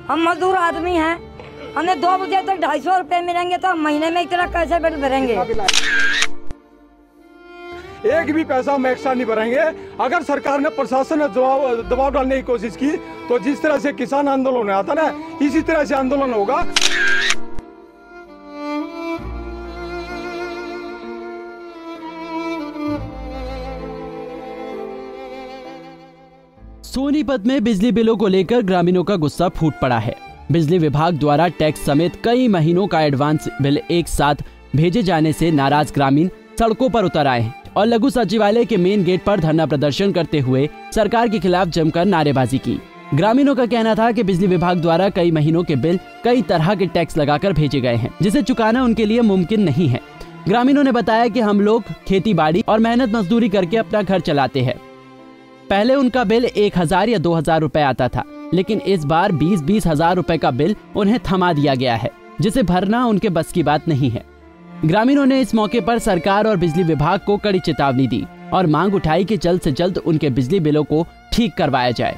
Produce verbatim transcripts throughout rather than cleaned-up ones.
हम मजदूर आदमी हैं, हमें दो बजे तक ढाई सौ रुपये मिलेंगे तो हम महीने में इतना कैसे बिल भरेंगे? एक भी पैसा हम एक्स्ट्रा नहीं भरेंगे। अगर सरकार ने प्रशासन ने दबाव दबाव डालने की कोशिश की तो जिस तरह से किसान आंदोलन आता ना, इसी तरह से आंदोलन होगा। सोनीपत में बिजली बिलों को लेकर ग्रामीणों का गुस्सा फूट पड़ा है। बिजली विभाग द्वारा टैक्स समेत कई महीनों का एडवांस बिल एक साथ भेजे जाने से नाराज ग्रामीण सड़कों पर उतर आए हैं और लघु सचिवालय के मेन गेट पर धरना प्रदर्शन करते हुए सरकार के खिलाफ जमकर नारेबाजी की। ग्रामीणों का कहना था कि बिजली विभाग द्वारा कई महीनों के बिल कई तरह के टैक्स लगाकर भेजे गए हैं, जिसे चुकाना उनके लिए मुमकिन नहीं है। ग्रामीणों ने बताया कि हम लोग खेती बाड़ी और मेहनत मजदूरी करके अपना घर चलाते हैं। पहले उनका बिल एक हजार या दो हजार रुपए आता था, लेकिन इस बार बीस बीस हजार रुपए का बिल उन्हें थमा दिया गया है, जिसे भरना उनके बस की बात नहीं है। ग्रामीणों ने इस मौके पर सरकार और बिजली विभाग को कड़ी चेतावनी दी और मांग उठाई कि जल्द से जल्द उनके बिजली बिलों को ठीक करवाया जाए।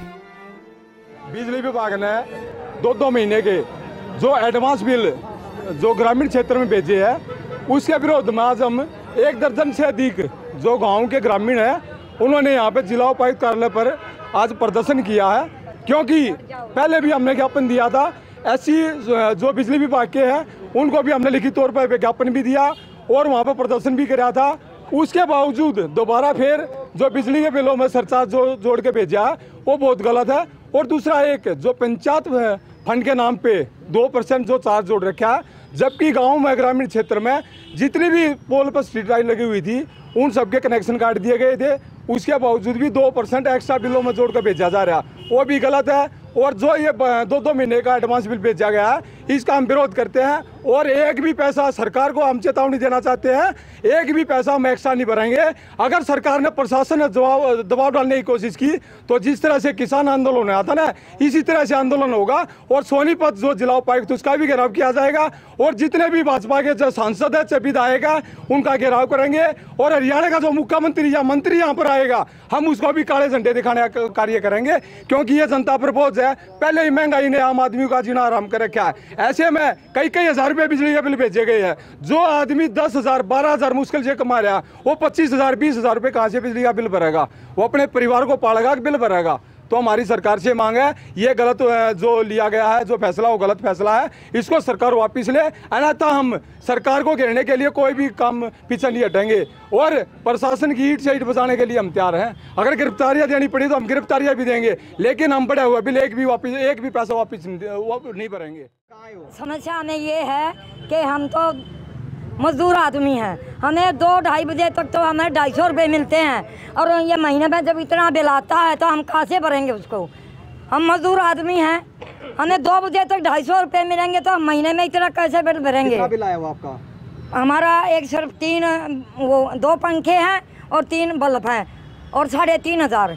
बिजली विभाग ने दो दो महीने के जो एडवांस बिल जो ग्रामीण क्षेत्र में भेजे है, उसके विरोध में आज हम एक दर्जन से अधिक जो गाँव के ग्रामीण है, उन्होंने यहाँ पे जिला उपायुक्त कार्यालय पर आज प्रदर्शन किया है। क्योंकि पहले भी हमने ज्ञापन दिया था, ऐसी जो बिजली विभाग के हैं उनको भी हमने लिखित तौर पर ज्ञापन भी दिया और वहाँ पर प्रदर्शन भी कराया था। उसके बावजूद दोबारा फिर जो बिजली के बिलों में सरचार्ज जो जोड़ के भेजा है वो बहुत गलत है। और दूसरा एक जो पंचायत फंड के नाम पे दो परसेंट जो चार्ज जोड़ रखा है, जबकि गाँव में ग्रामीण क्षेत्र में जितनी भी पोल पर स्ट्रीट लाइट लगी हुई थी उन सबके कनेक्शन काट दिए गए थे। उसके बावजूद भी दो परसेंट एक्स्ट्रा बिलों में जोड़कर भेजा जा रहा है, वो भी गलत है। और जो ये दो दो महीने का एडवांस बिल भेजा गया है, इसका हम विरोध करते हैं। और एक भी पैसा सरकार को हम चेतावनी देना चाहते हैं, एक भी पैसा हम एक्स्ट्रा नहीं भरेंगे। अगर सरकार ने प्रशासन ने दबाव दबाव डालने की कोशिश की तो जिस तरह से किसान आंदोलन आता ना, इसी तरह से आंदोलन होगा। और सोनीपत जो जिला उपायुक्त उसका भी घेराव किया जाएगा और जितने भी भाजपा के जो सांसद है, विधायक है, उनका घेराव करेंगे। और हरियाणा का जो मुख्यमंत्री या मंत्री यहाँ पर आएगा, हम उसको भी काले झंडे दिखाने का कार्य करेंगे। क्योंकि ये जनता पर बोझ है, पहले ही महंगाई ने आम आदमी का जीना आराम कर रखा है। ऐसे में कई कई हजार रुपए बिजली के बिल भेजे गए हैं। जो आदमी दस हजार बारह हजार मुश्किल से कमा रहा है, वो पच्चीस हजार बीस हजार रुपए कहाँ से बिजली का बिल भरेगा? वो अपने परिवार को पालेगा कि बिल भरेगा? तो हमारी सरकार से मांग है, ये गलत जो लिया गया है, जो फैसला वो गलत फैसला है, इसको सरकार वापस ले। अन्यथा हम सरकार को घेरने के लिए कोई भी काम पीछे नहीं हटेंगे और प्रशासन की ईट से ईट बचाने के लिए हम तैयार हैं। अगर गिरफ्तारियां देनी पड़ी तो हम गिरफ्तारियां भी देंगे, लेकिन हम बढ़ा हुआ बिल एक भी वापस एक भी पैसा वापस नहीं भरेंगे। समस्या हमें ये है कि हम तो मजदूर आदमी हैं, हमें दो ढाई बजे तक तो हमें ढाई सौ रुपये मिलते हैं और ये महीने में जब इतना बिल आता है तो हम कहाँ से भरेंगे उसको? हम मजदूर आदमी हैं, हमें दो बजे तक ढाई सौ रुपये मिलेंगे तो हम महीने में इतना कैसे बिल भरेंगे? कितना बिल आया वो आपका? हमारा एक सिर्फ तीन वो दो पंखे हैं और तीन बल्ब हैं और साढ़े तीन हजार।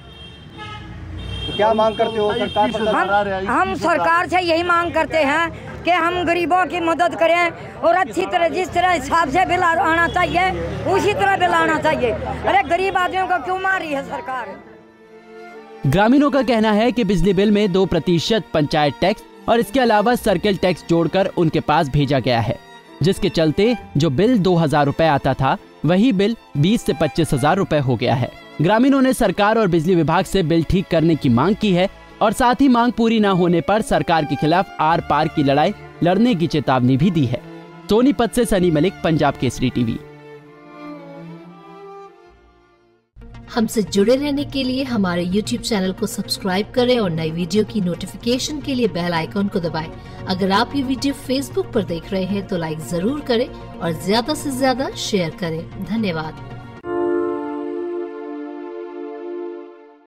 तो क्या मांग करते हो सरकार पर? हम, हम सरकार से यही मांग करते हैं कि हम गरीबों की मदद करें और अच्छी तरह जिस तरह हिसाब से बिल आना चाहिए उसी तरह बिल आना चाहिए। अरे गरीब आदमियों को क्यों मार रही है सरकार? ग्रामीणों का कहना है कि बिजली बिल में दो प्रतिशत पंचायत टैक्स और इसके अलावा सर्किल टैक्स जोड़कर उनके पास भेजा गया है, जिसके चलते जो बिल दो हजार रुपए आता था वही बिल बीस से पच्चीस हजार रुपए हो गया है। ग्रामीणों ने सरकार और बिजली विभाग से बिल ठीक करने की मांग की है और साथ ही मांग पूरी न होने पर सरकार के खिलाफ आर पार की लड़ाई लड़ने की चेतावनी भी दी है। सोनीपत से सनी मलिक, पंजाब केसरी टीवी। हमसे जुड़े रहने के लिए हमारे यूट्यूब चैनल को सब्सक्राइब करें और नई वीडियो की नोटिफिकेशन के लिए बेल आइकॉन को दबाएं। अगर आप ये वीडियो फेसबुक पर देख रहे हैं तो लाइक जरूर करें और ज्यादा से ज्यादा शेयर करें। धन्यवाद।